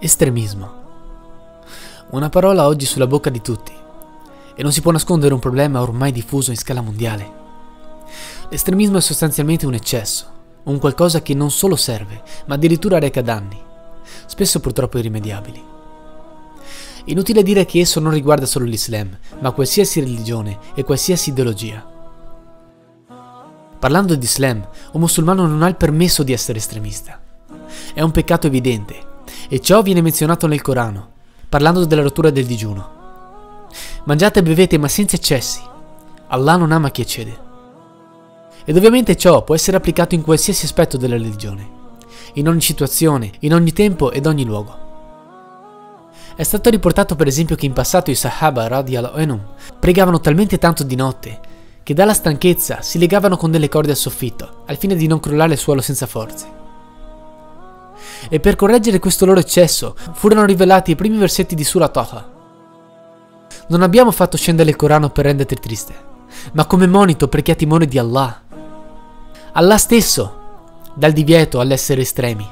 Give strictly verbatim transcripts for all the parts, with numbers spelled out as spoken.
Estremismo. Una parola oggi sulla bocca di tutti, e non si può nascondere un problema ormai diffuso in scala mondiale. L'estremismo è sostanzialmente un eccesso, un qualcosa che non solo serve, ma addirittura reca danni, spesso purtroppo irrimediabili. Inutile dire che esso non riguarda solo l'Islam, ma qualsiasi religione e qualsiasi ideologia. Parlando di Islam, un musulmano non ha il permesso di essere estremista. È un peccato evidente, e ciò viene menzionato nel Corano, parlando della rottura del digiuno. Mangiate e bevete, ma senza eccessi. Allah non ama chi eccede. Ed ovviamente ciò può essere applicato in qualsiasi aspetto della religione, in ogni situazione, in ogni tempo ed ogni luogo. È stato riportato per esempio che in passato i Sahaba radiyallahu anhum pregavano talmente tanto di notte che dalla stanchezza si legavano con delle corde al soffitto al fine di non crollare al suolo senza forze. E per correggere questo loro eccesso furono rivelati i primi versetti di Surah Taha. Non abbiamo fatto scendere il Corano per renderti triste, ma come monito per chi ha timore di Allah. Allah stesso dà il divieto all'essere estremi.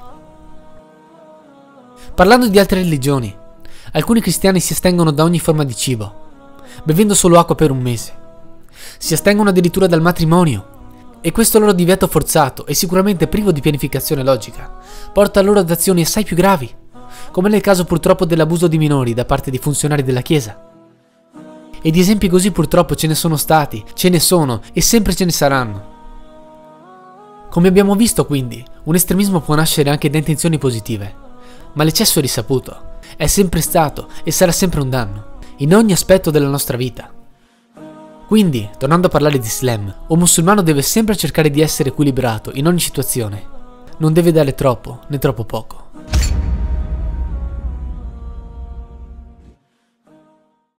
Parlando di altre religioni, alcuni cristiani si astengono da ogni forma di cibo, bevendo solo acqua per un mese. Si astengono addirittura dal matrimonio, e questo loro divieto forzato e sicuramente privo di pianificazione logica porta loro ad azioni assai più gravi, come nel caso purtroppo dell'abuso di minori da parte di funzionari della Chiesa. E di esempi così purtroppo ce ne sono stati, ce ne sono e sempre ce ne saranno. Come abbiamo visto quindi, un estremismo può nascere anche da intenzioni positive, ma l'eccesso è risaputo, è sempre stato e sarà sempre un danno, in ogni aspetto della nostra vita. Quindi, tornando a parlare di Islam, un musulmano deve sempre cercare di essere equilibrato in ogni situazione. Non deve dare troppo né troppo poco.